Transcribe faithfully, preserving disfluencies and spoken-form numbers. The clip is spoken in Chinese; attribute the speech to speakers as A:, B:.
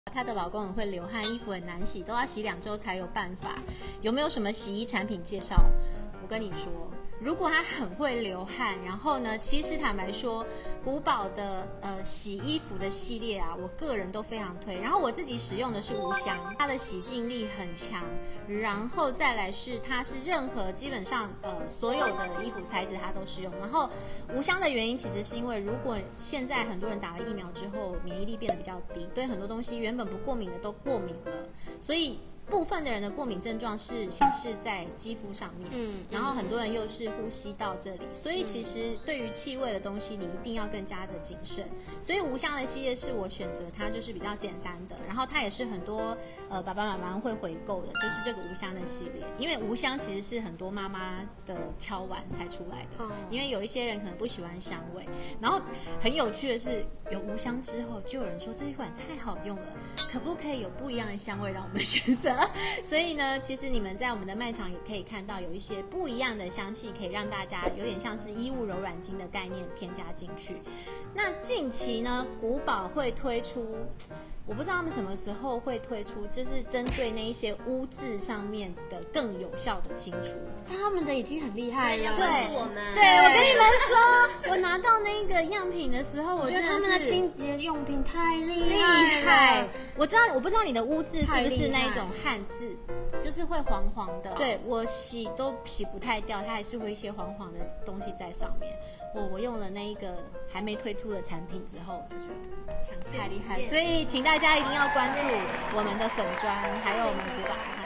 A: 她的老公很会流汗，衣服很难洗，都要洗两周才有办法。有没有什么洗衣产品介绍？我跟你说，如果他很会流汗，然后呢，其实坦白说，古堡的呃洗衣服的系列啊，我个人都非常推。然后我自己使用的是无香，它的洗净力很强，然后再来是它是任何基本上呃所有的衣服材质它都适用。然后无香的原因其实是因为，如果现在很多人打了疫苗之后，免疫力变得比较低，对很多东西原本不过敏的都过敏了，所以部分的人的过敏症状是显示在肌肤上面，嗯，然后很多人又是呼吸道这里，所以其实对于气味的东西，你一定要更加的谨慎。所以无香的系列是我选择它，就是比较简单的，然后它也是很多呃爸爸妈妈会回购的，就是这个无香的系列。因为无香其实是很多妈妈的敲碗才出来的，哦，因为有一些人可能不喜欢香味，然后很有趣的是，有无香之后，就有人说这一款太好用了，可不可以有不一样的香味让我们选择？所以呢，其实你们在我们的卖场也可以看到有一些不一样的香气，可以让大家有点像是衣物柔软精的概念添加进去。那近期呢，古堡会推出，我不知道他们什么时候会推出，就是针对那一些污渍上面的更有效的清除。
B: 他们的已经很厉害了，
A: 对，
C: 我们
A: 对我跟你们说，我拿到那个样品的时候，我
B: 觉得他们的清洁用品太厉害了。厉害，
A: 我知道，我不知道你的污渍是不是那种汗渍，就是会黄黄的。对，我洗都洗不太掉，它还是会一些黄黄的东西在上面。我我用了那一个还没推出的产品之后，就觉得太厉害，所以请大家一定要关注我们的粉专，还有我们古堡。